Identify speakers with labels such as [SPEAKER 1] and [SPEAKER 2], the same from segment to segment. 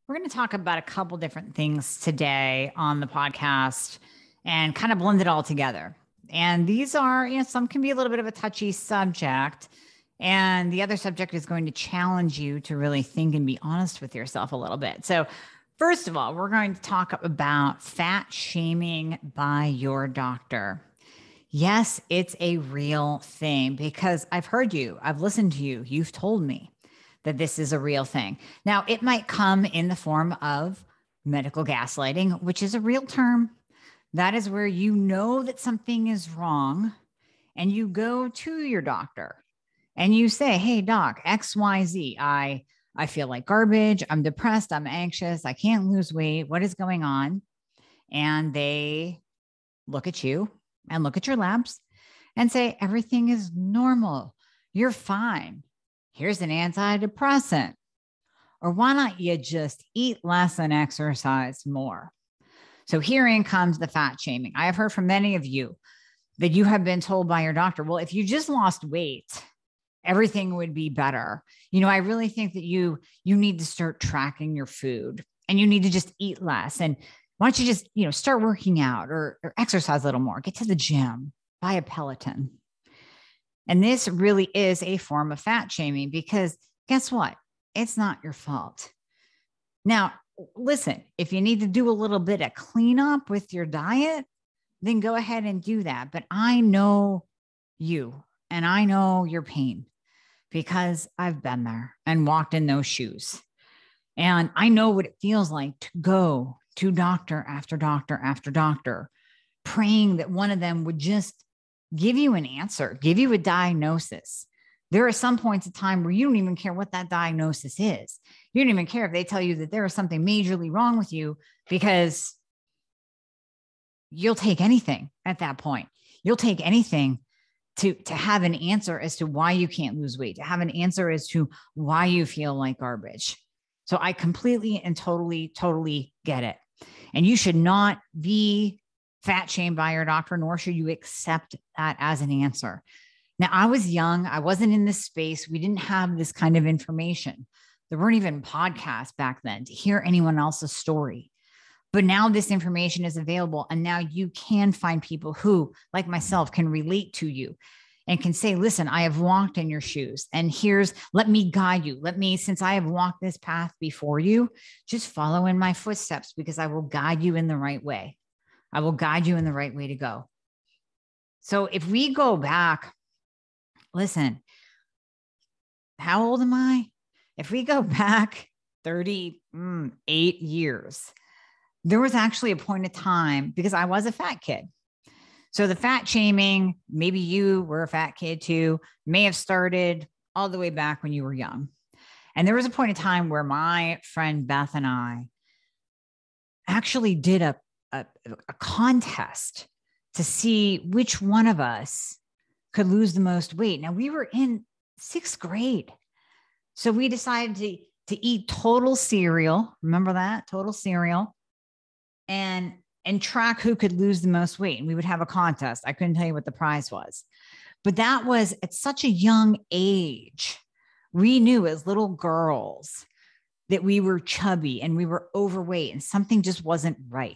[SPEAKER 1] We're going to talk about a couple different things today on the podcast and kind of blend it all together. And these are, some can be a little bit of a touchy subject. And the other subject is going to challenge you to really think and be honest with yourself a little bit. So, first of all, we're going to talk about fat shaming by your doctor. Yes, it's a real thing because I've heard you, I've listened to you, you've told me that this is a real thing. Now, it might come in the form of medical gaslighting, which is a real term. That is where you know that something is wrong and you go to your doctor and you say, hey, doc, XYZ, I feel like garbage. I'm depressed. I'm anxious. I can't lose weight. What is going on? And they look at you and look at your labs and say, everything is normal. You're fine. Here's an antidepressant. Or why not you just eat less and exercise more? So herein comes the fat shaming. I have heard from many of you that you have been told by your doctor, well, if you just lost weight, everything would be better. I really think that you need to start tracking your food and you need to just eat less. And why don't you just, start working out or exercise a little more, get to the gym, buy a Peloton. And this really is a form of fat shaming because guess what? It's not your fault. Now, listen, if you need to do a little bit of cleanup with your diet, then go ahead and do that. But I know you and I know your pain because I've been there and walked in those shoes. And I know what it feels like to go to doctor after doctor after doctor, praying that one of them would just give you an answer, give you a diagnosis. There are some points of time where you don't even care what that diagnosis is. You don't even care if they tell you that there is something majorly wrong with you because you'll take anything at that point. You'll take anything to have an answer as to why you can't lose weight, to have an answer as to why you feel like garbage. So I completely and totally get it. And you should not be fat shamed by your doctor, nor should you accept that as an answer. Now, I was young. I wasn't in this space. We didn't have this kind of information. There weren't even podcasts back then to hear anyone else's story. But now this information is available. And now you can find people who, like myself, can relate to you and can say, listen, I have walked in your shoes and let me guide you. Since I have walked this path before you, just follow in my footsteps because I will guide you in the right way. I will guide you in the right way to go. So if we go back, listen, how old am I? If we go back 38 years, there was actually a point of time because I was a fat kid. So the fat shaming, maybe you were a fat kid too, may have started all the way back when you were young. And there was a point in time where my friend Beth and I actually did a contest to see which one of us could lose the most weight. Now we were in 6th grade. So we decided to eat total cereal. Remember that? Total cereal. And track who could lose the most weight. And we would have a contest. I couldn't tell you what the prize was, but that was at such a young age. We knew as little girls that we were chubby and we were overweight and something just wasn't right.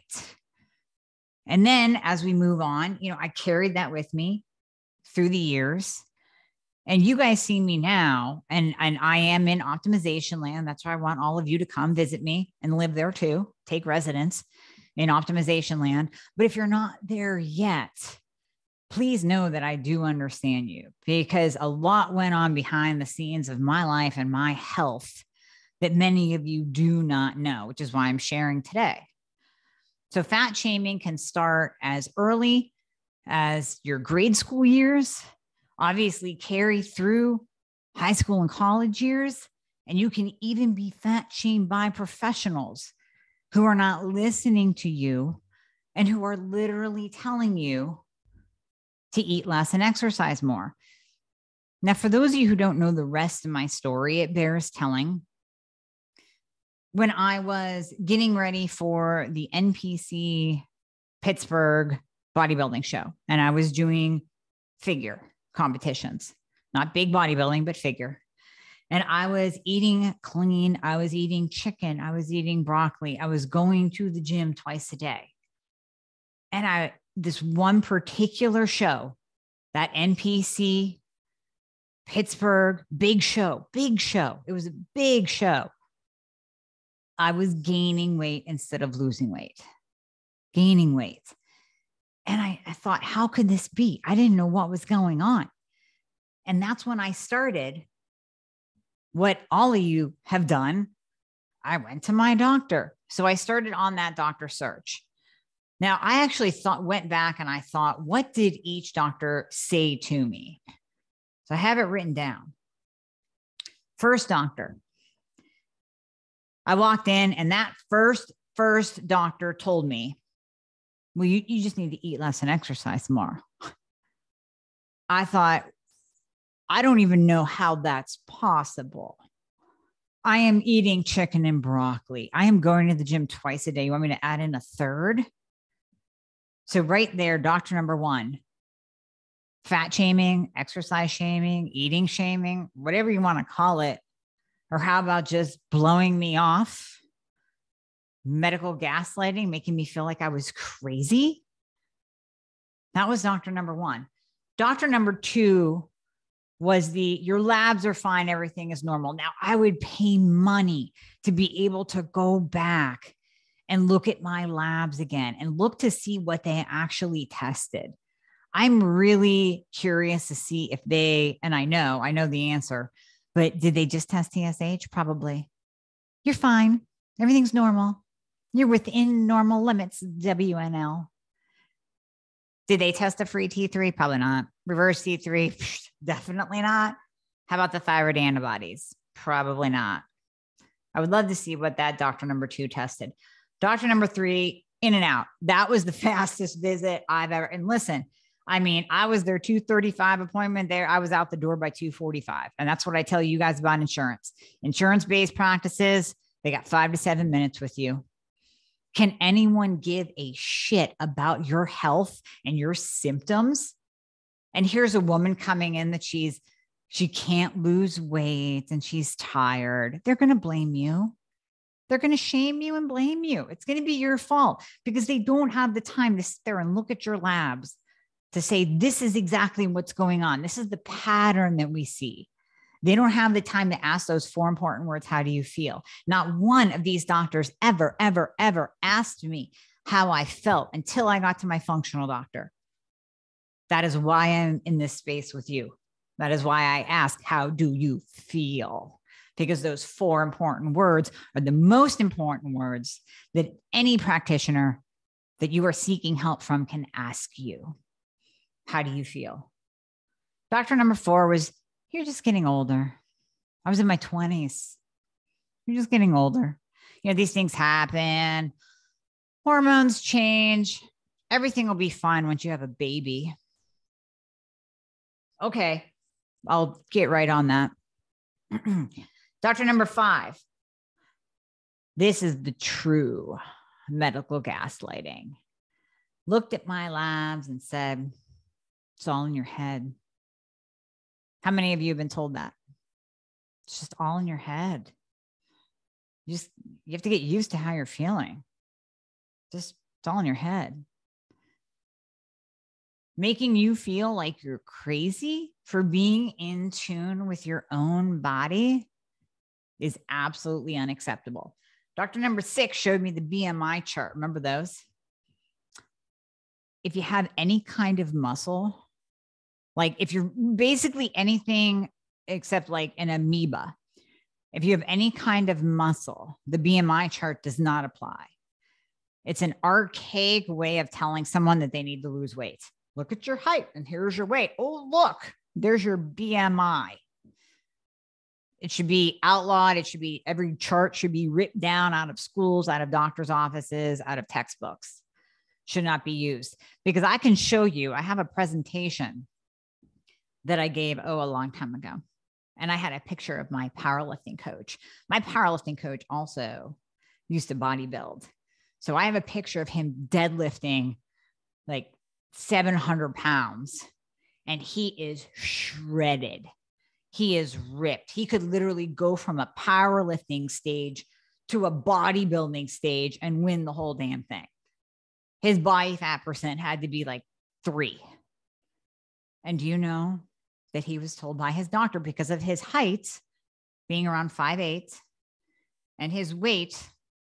[SPEAKER 1] And then as we move on, I carried that with me through the years. And you guys see me now, and I am in optimization land. That's why I want all of you to come visit me and live there too, take residence in optimization land. But if you're not there yet, please know that I do understand you because a lot went on behind the scenes of my life and my health that many of you do not know, which is why I'm sharing today. So fat shaming can start as early as your grade school years, obviously carry through high school and college years, and you can even be fat shamed by professionals who are not listening to you and who are literally telling you to eat less and exercise more. Now, for those of you who don't know the rest of my story, it bears telling. When I was getting ready for the NPC Pittsburgh bodybuilding show, and I was doing figure competitions, not big bodybuilding, but figure. And I was eating clean. I was eating chicken. I was eating broccoli. I was going to the gym twice a day. And this one particular show, that NPC Pittsburgh, big show. It was a big show. I was gaining weight instead of losing weight, gaining weight. And I thought, how could this be? I didn't know what was going on. And that's when I started what all of you have done. I went to my doctor. So I started on that doctor search. Now, I actually went back and I thought, what did each doctor say to me? So I have it written down. First doctor. I walked in and that first doctor told me, well, you just need to eat less and exercise more. I thought, I don't even know how that's possible. I am eating chicken and broccoli. I am going to the gym twice a day. You want me to add in a third? So right there, doctor number one, fat shaming, exercise shaming, eating shaming, whatever you want to call it. Or how about just blowing me off? Medical gaslighting, making me feel like I was crazy. That was doctor number one. Doctor number two was your labs are fine. Everything is normal. Now I would pay money to be able to go back and look at my labs again and look to see what they actually tested. I'm really curious to see if and I know the answer, but did they just test TSH? Probably. You're fine. Everything's normal. You're within normal limits, WNL. Did they test a free T3? Probably not. Reverse T3? Definitely not. How about the thyroid antibodies? Probably not. I would love to see what that doctor number two tested. Doctor number three, in and out. That was the fastest visit I've ever. And listen, I mean, I was their 2:35 appointment there. I was out the door by 2:45. And that's what I tell you guys about insurance. Insurance-based practices, they got 5 to 7 minutes with you. Can anyone give a shit about your health and your symptoms? And here's a woman coming in that she can't lose weight and she's tired. They're going to blame you. They're going to shame you and blame you. It's going to be your fault because they don't have the time to sit there and look at your labs to say, this is exactly what's going on. This is the pattern that we see. They don't have the time to ask those 4 important words. How do you feel? Not one of these doctors ever asked me how I felt until I got to my functional doctor. That is why I'm in this space with you. That is why I ask, how do you feel? Because those 4 important words are the most important words that any practitioner that you are seeking help from can ask you. How do you feel? Doctor number 4 was, you're just getting older. I was in my 20s. You're just getting older. You know, these things happen. Hormones change. Everything will be fine once you have a baby. Okay, I'll get right on that. Doctor number 5. This is the true medical gaslighting. Looked at my labs and said, it's all in your head. How many of you have been told that? It's just all in your head. You have to get used to how you're feeling. It's all in your head. Making you feel like you're crazy for being in tune with your own body is absolutely unacceptable. Doctor number 6 showed me the BMI chart. Remember those? If you have any kind of muscle, like if you're basically anything except like an amoeba, if you have any kind of muscle, the BMI chart does not apply. It's an archaic way of telling someone that they need to lose weight. Look at your height and here's your weight. Oh, look, there's your BMI. It should be outlawed. Every chart should be ripped down out of schools, out of doctors' offices, out of textbooks. Should not be used because I can show you, I have a presentation that I gave, a long time ago. And I had a picture of my powerlifting coach. My powerlifting coach also used to bodybuild. So I have a picture of him deadlifting like 700 pounds and he is shredded. He is ripped. He could literally go from a powerlifting stage to a bodybuilding stage and win the whole damn thing. His body fat percent had to be like 3. And do you know that he was told by his doctor, because of his height being around 5'8" and his weight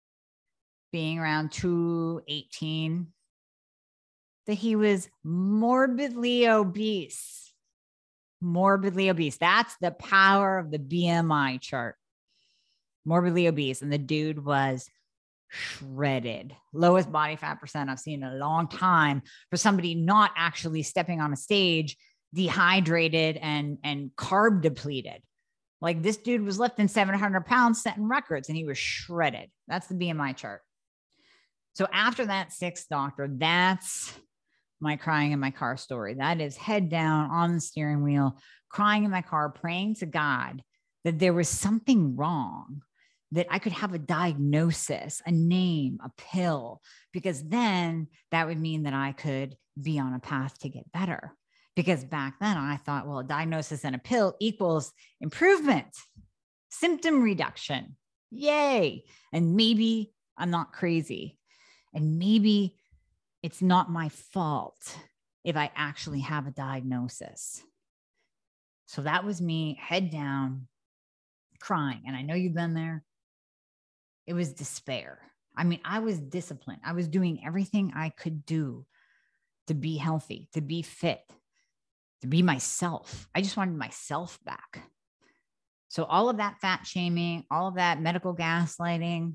[SPEAKER 1] being around 218, that he was morbidly obese. Morbidly obese. That's the power of the BMI chart. Morbidly obese. And the dude was shredded. Lowest body fat percent I've seen in a long time for somebody not actually stepping on a stage, dehydrated and carb depleted. Like, this dude was lifting 700 pounds, setting records, and he was shredded. That's the BMI chart. So after that 6th doctor, that's my crying in my car story. That is head down on the steering wheel, crying in my car, praying to God that there was something wrong, that I could have a diagnosis, a name, a pill, because then that would mean that I could be on a path to get better. Because back then I thought, well, a diagnosis and a pill equals improvement, symptom reduction. Yay. And maybe I'm not crazy. And maybe it's not my fault if I actually have a diagnosis. So that was me, head down, crying. And I know you've been there. It was despair. I mean, I was disciplined. I was doing everything I could do to be healthy, to be fit, to be myself. I just wanted myself back. So all of that fat shaming, all of that medical gaslighting,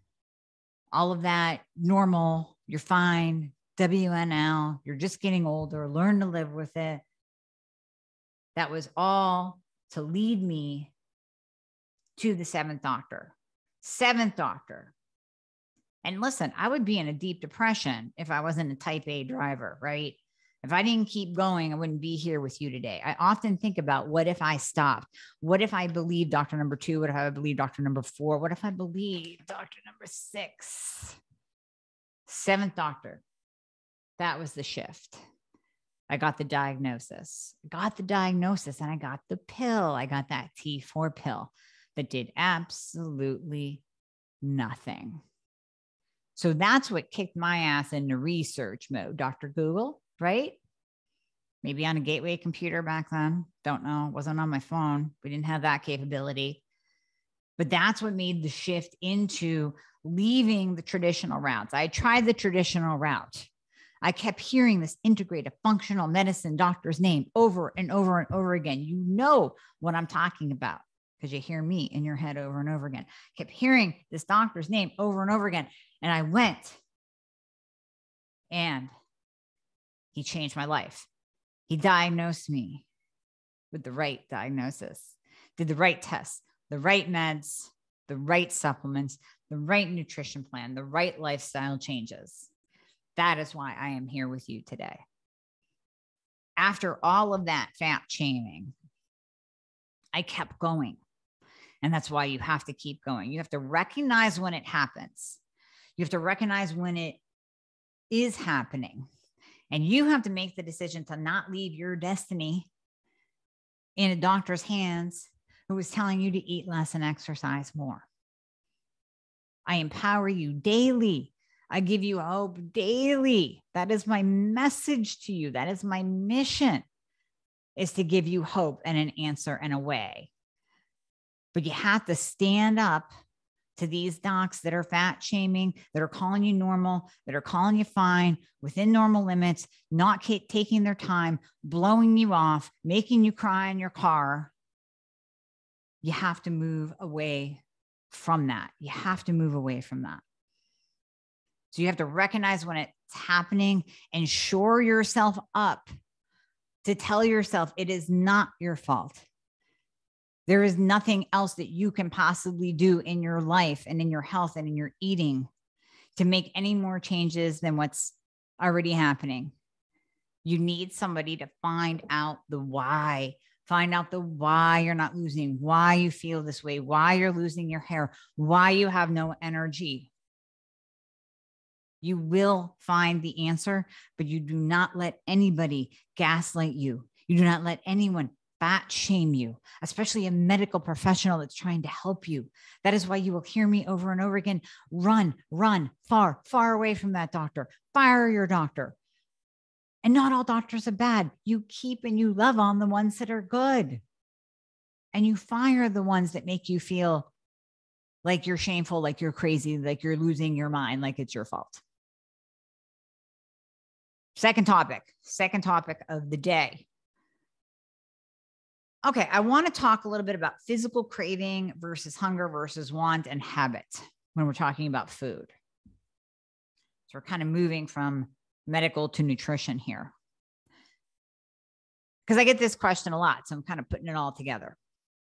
[SPEAKER 1] all of that normal, you're fine, WNL, you're just getting older, learn to live with it. That was all to lead me to the 7th doctor. 7th doctor. And listen, I would be in a deep depression if I wasn't a type A driver, right? If I didn't keep going, I wouldn't be here with you today. I often think about, what if I stopped? What if I believed doctor number 2? What if I believed doctor number 4? What if I believed doctor number 6? 7th doctor. That was the shift. I got the diagnosis. And I got the pill. I got that T4 pill that did absolutely nothing. So that's what kicked my ass into research mode. Dr. Google, right? Maybe on a gateway computer back then. Don't know. Wasn't on my phone. We didn't have that capability. But that's what made the shift into leaving the traditional routes. I tried the traditional route. I kept hearing this integrative functional medicine doctor's name over and over and over again. You know what I'm talking about, because you hear me in your head over and over again. Kept hearing this doctor's name over and over again. And I went, and he changed my life. He diagnosed me with the right diagnosis, did the right tests, the right meds, the right supplements, the right nutrition plan, the right lifestyle changes. That is why I am here with you today. After all of that fat shaming, I kept going. And that's why you have to keep going. You have to recognize when it happens. You have to recognize when it is happening. And you have to make the decision to not leave your destiny in a doctor's hands who is telling you to eat less and exercise more. I empower you daily. I give you hope daily. That is my message to you. That is my mission, is to give you hope and an answer and a way. But you have to stand up to these docs that are fat shaming, that are calling you normal, that are calling you fine, within normal limits, not taking their time, blowing you off, making you cry in your car. You have to move away from that. You have to move away from that. So you have to recognize when it's happening and shore yourself up to tell yourself it is not your fault. There is nothing else that you can possibly do in your life and in your health and in your eating to make any more changes than what's already happening. You need somebody to find out the why. Find out the why you're not losing, why you feel this way, why you're losing your hair, why you have no energy. You will find the answer, but you do not let anybody gaslight you. You do not let anyone fat shame you, especially a medical professional that's trying to help you. That is why you will hear me over and over again. Run, run far, far away from that doctor. Fire your doctor. And not all doctors are bad. You keep and you love on the ones that are good. And you fire the ones that make you feel like you're shameful, like you're crazy, like you're losing your mind, like it's your fault. Second topic of the day. Okay, I want to talk a little bit about physical craving versus hunger versus want and habit when we're talking about food. So we're kind of moving from medical to nutrition here. Because I get this question a lot, so I'm kind of putting it all together.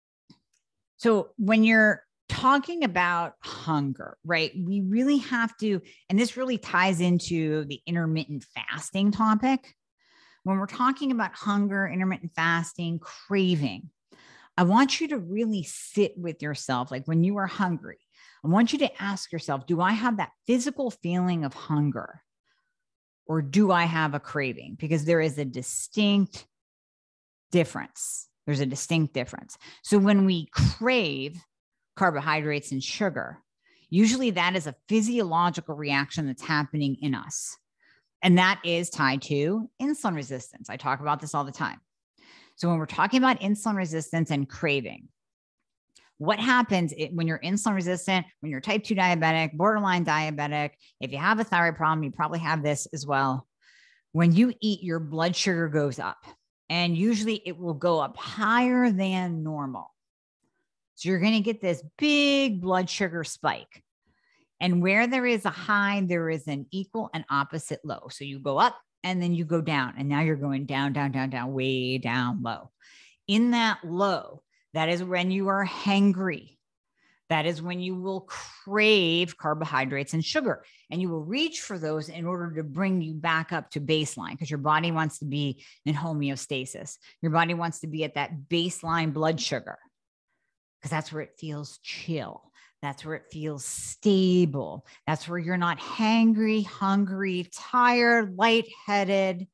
[SPEAKER 1] So when you're talking about hunger, right, we really have to, and this really ties into the intermittent fasting topic. When we're talking about hunger, intermittent fasting, craving, I want you to really sit with yourself. Like when you are hungry, I want you to ask yourself, do I have that physical feeling of hunger or do I have a craving? Because there is a distinct difference. There's a distinct difference. So when we crave carbohydrates and sugar, usually that is a physiological reaction that's happening in us. And that is tied to insulin resistance. I talk about this all the time. So when we're talking about insulin resistance and craving, what happens when you're insulin resistant, when you're type 2 diabetic, borderline diabetic, if you have a thyroid problem, you probably have this as well. When you eat, your blood sugar goes up. And usually it will go up higher than normal. So you're going to get this big blood sugar spike. And where there is a high, there is an equal and opposite low. So you go up and then you go down. And now you're going down, down, down, down, way down low. In that low, that is when you are hangry. That is when you will crave carbohydrates and sugar. And you will reach for those in order to bring you back up to baseline because your body wants to be in homeostasis. Your body wants to be at that baseline blood sugar because that's where it feels chill. That's where it feels stable. That's where you're not hangry, hungry, tired, lightheaded,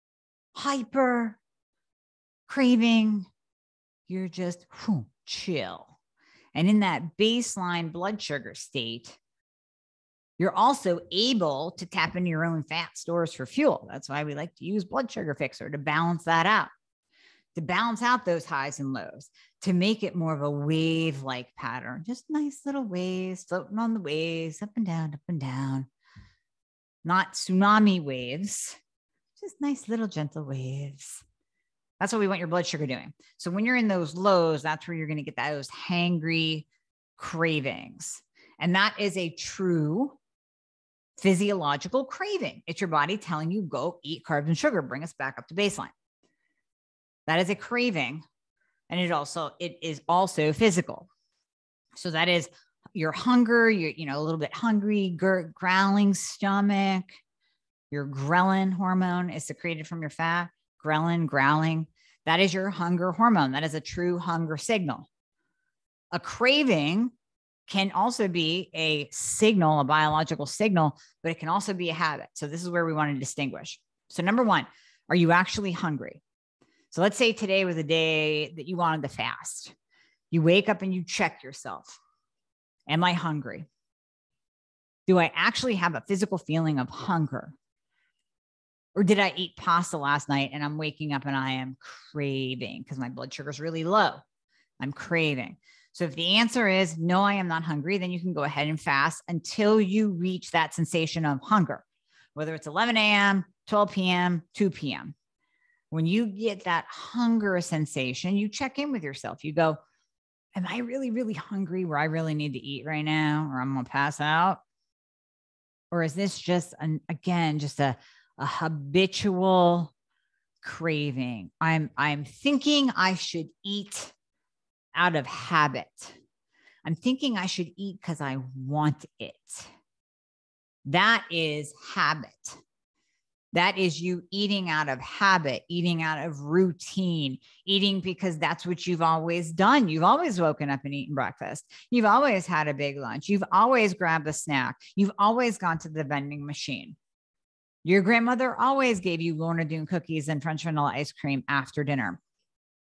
[SPEAKER 1] hyper, craving. You're just chill. And in that baseline blood sugar state, you're also able to tap into your own fat stores for fuel. That's why we like to use Blood Sugar Fixxr to balance that out, to balance out those highs and lows, to make it more of a wave-like pattern. Just nice little waves, floating on the waves, up and down, not tsunami waves, just nice little gentle waves. That's what we want your blood sugar doing. So when you're in those lows, that's where you're going to get those hangry cravings. And that is a true physiological craving. It's your body telling you, go eat carbs and sugar, bring us back up to baseline. That is a craving. And it is also physical. So that is your hunger, you're a little bit hungry, growling stomach. Your ghrelin hormone is secreted from your fat. Ghrelin, growling. That is your hunger hormone. That is a true hunger signal. A craving can also be a signal, a biological signal, but it can also be a habit. So this is where we want to distinguish. So number one, are you actually hungry? So let's say today was a day that you wanted to fast. You wake up and you check yourself. Am I hungry? Do I actually have a physical feeling of hunger? Or did I eat pasta last night and I'm waking up and I am craving because my blood sugar is really low? I'm craving. So if the answer is no, I am not hungry, then you can go ahead and fast until you reach that sensation of hunger, whether it's 11 a.m., 12 p.m., 2 p.m. When you get that hunger sensation, you check in with yourself. You go, am I really, really hungry where I really need to eat right now or I'm going to pass out? Or is this just, a habitual craving? I'm thinking I should eat out of habit. I'm thinking I should eat because I want it. That is habit. That is you eating out of habit, eating out of routine, eating because that's what you've always done. You've always woken up and eaten breakfast. You've always had a big lunch. You've always grabbed a snack. You've always gone to the vending machine. Your grandmother always gave you Lorna Doone cookies and French vanilla ice cream after dinner.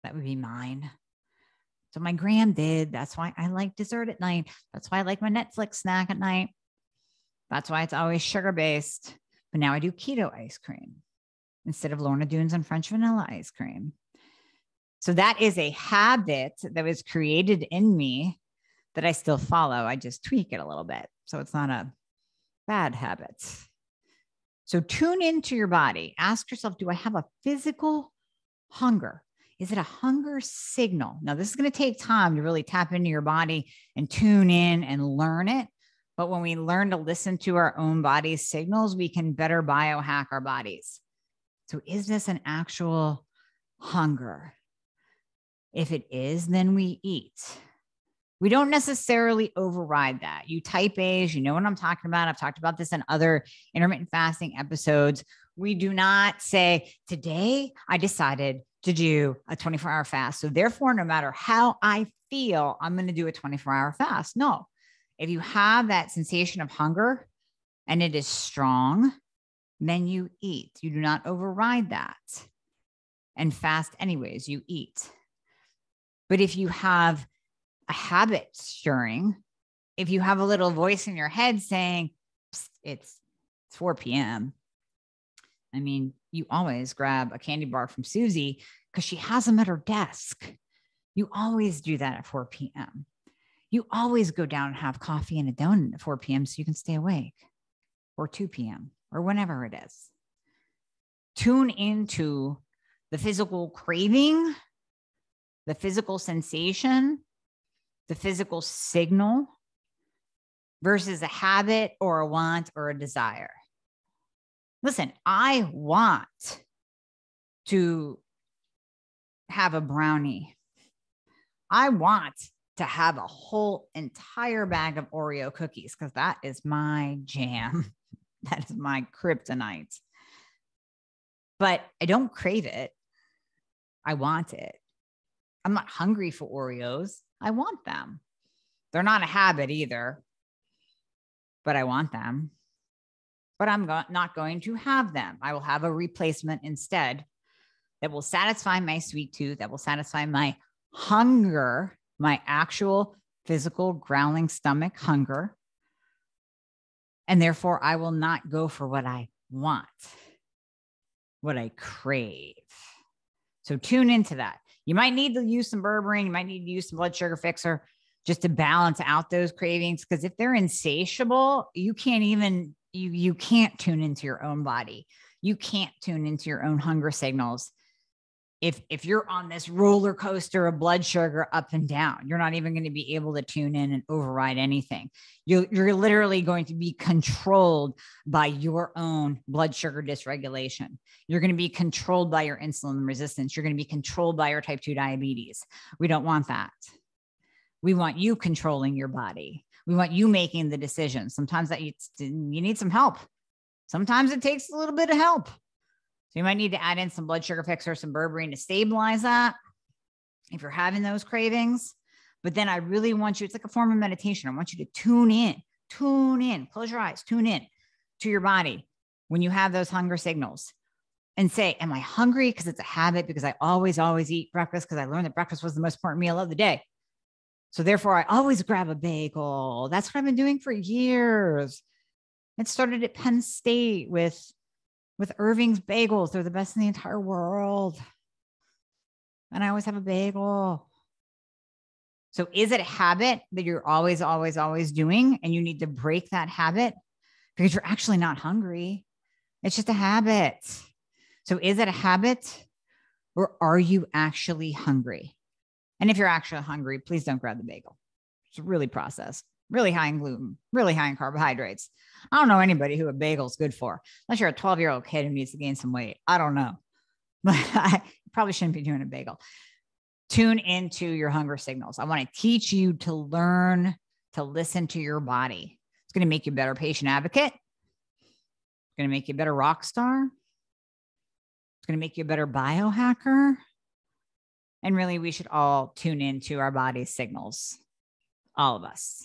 [SPEAKER 1] That would be mine. So my gram did. That's why I like dessert at night. That's why I like my Netflix snack at night. That's why it's always sugar-based. But now I do keto ice cream instead of Lorna Doones and French vanilla ice cream. So that is a habit that was created in me that I still follow. I just tweak it a little bit. So it's not a bad habit. So tune into your body. Ask yourself, do I have a physical hunger? Is it a hunger signal? Now, this is going to take time to really tap into your body and tune in and learn it. But when we learn to listen to our own body's signals, we can better biohack our bodies. So is this an actual hunger? If it is, then we eat. We don't necessarily override that. You type A's, you know what I'm talking about. I've talked about this in other intermittent fasting episodes. We do not say, today I decided to do a 24-hour fast. So therefore, no matter how I feel, I'm going to do a 24-hour fast. No. If you have that sensation of hunger and it is strong, then you eat. You do not override that. And fast anyways, you eat. But if you have a habit stirring, if you have a little voice in your head saying, it's 4 p.m., I mean, you always grab a candy bar from Susie because she has them at her desk. You always do that at 4 p.m. You always go down and have coffee and a donut at 4 p.m. so you can stay awake, or 2 p.m. or whenever it is. Tune into the physical craving, the physical sensation, the physical signal versus a habit or a want or a desire. Listen, I want to have a brownie. I want to have a whole entire bag of Oreo cookies because that is my jam. That is my kryptonite. But I don't crave it. I want it. I'm not hungry for Oreos. I want them. They're not a habit either, but I want them. But I'm not going to have them. I will have a replacement instead that will satisfy my sweet tooth, that will satisfy my hunger, my actual physical growling stomach hunger. And therefore, I will not go for what I want, what I crave. So tune into that. You might need to use some berberine. You might need to use some blood sugar fixer just to balance out those cravings. Because if they're insatiable, you can't even, you can't tune into your own body. You can't tune into your own hunger signals. If you're on this roller coaster of blood sugar up and down, you're not even going to be able to tune in and override anything. You're literally going to be controlled by your own blood sugar dysregulation. You're going to be controlled by your insulin resistance. You're going to be controlled by your type 2 diabetes. We don't want that. We want you controlling your body. We want you making the decisions. Sometimes that you need some help. Sometimes it takes a little bit of help. So you might need to add in some blood sugar fixer, some berberine to stabilize that if you're having those cravings. But then I really want you, it's like a form of meditation. I want you to tune in, close your eyes, tune in to your body when you have those hunger signals and say, am I hungry? Because it's a habit, because I always eat breakfast because I learned that breakfast was the most important meal of the day. So therefore I always grab a bagel. That's what I've been doing for years. It started at Penn State with Irving's bagels. They're the best in the entire world. And I always have a bagel. So is it a habit that you're always doing and you need to break that habit because you're actually not hungry? It's just a habit. So is it a habit or are you actually hungry? And if you're actually hungry, please don't grab the bagel. It's really processed, really high in gluten, really high in carbohydrates. I don't know anybody who a bagel is good for, unless you're a 12-year-old kid who needs to gain some weight. I don't know, but I probably shouldn't be doing a bagel. Tune into your hunger signals. I want to teach you to learn to listen to your body. It's going to make you a better patient advocate. It's going to make you a better rock star. It's going to make you a better biohacker. And really, we should all tune into our body's signals. All of us.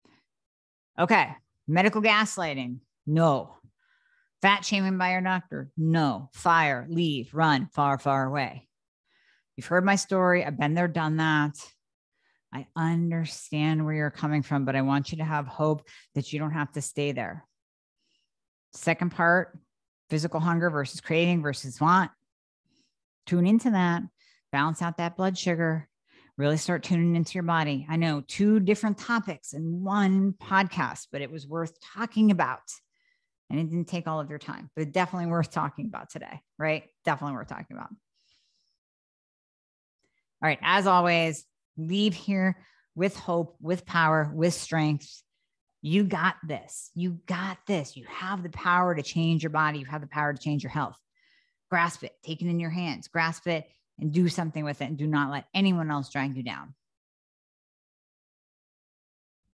[SPEAKER 1] Okay. Medical gaslighting. No. Fat shaming by your doctor. No. Fire, leave, run, far, far away. You've heard my story. I've been there, done that. I understand where you're coming from, but I want you to have hope that you don't have to stay there. Second part, physical hunger versus craving versus want. Tune into that. Balance out that blood sugar. Really start tuning into your body. I know 2 different topics in one podcast, but it was worth talking about. And it didn't take all of your time, but definitely worth talking about today, right? Definitely worth talking about. All right. As always, leave here with hope, with power, with strength. You got this. You got this. You have the power to change your body. You have the power to change your health. Grasp it, take it in your hands, grasp it and do something with it. And do not let anyone else drag you down.